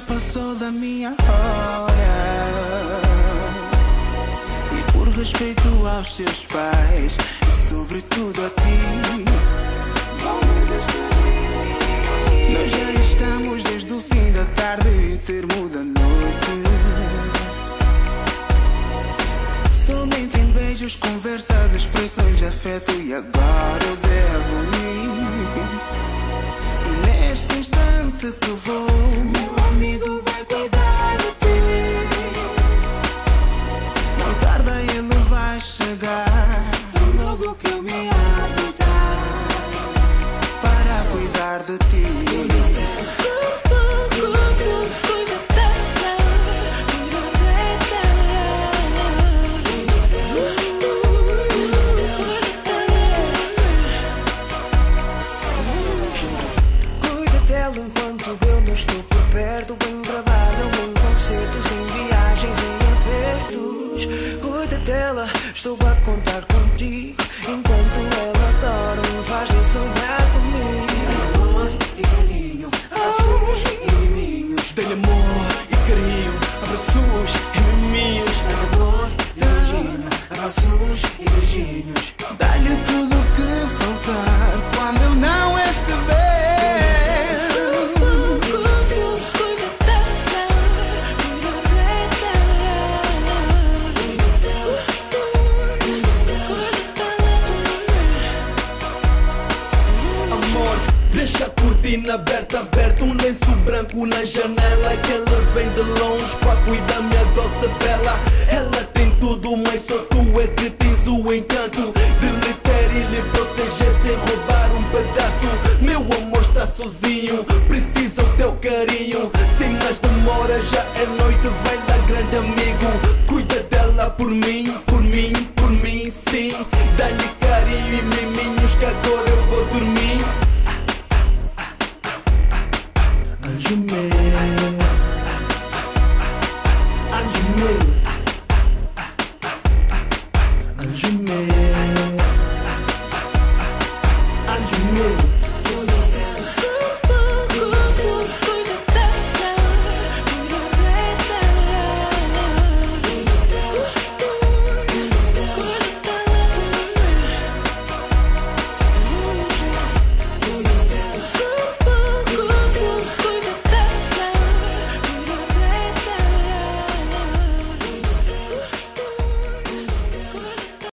passou da minha hora. E por respeito aos teus pais e sobretudo a ti, vou me despedir. Nós já estamos desde o fim da tarde e termo da noite. Somente em beijos, conversas, expressões de afeto. E agora eu devo ir. E neste instante que vou, meu amigo vai cuidar de ti. Não tarda, ele vai chegar, tão logo que eu me ausentar, para cuidar de ti. Enquanto eu não estou por perto, em trabalho, em concertos, em viagens, em apertos. Cuida dela, estou a contar contigo. Enquanto ela dorme, faz-me sonhar comigo. Amor e carinho, abraços e miminhos. Dei-lhe amor e carinho, abraços e miminhos. Amor e beijinho, abraços e beijinhos. Dá-lhe tudo o que faltar quando eu não estiver. Deixa a cortina aberta, um lenço branco na janela, que ela vem de longe para cuidar minha doce bela. Ela tem tudo, mas só tu é que tens o encanto de lhe ter e lhe proteger sem roubar um pedaço. Meu amor está sozinho, precisa o teu carinho. Sem mais demora, já é noite, vai lá grande amigo. Cuida dela por mim, sim. Dá-lhe carinho e miminhos que agora eu vou dormir. Anjo meu.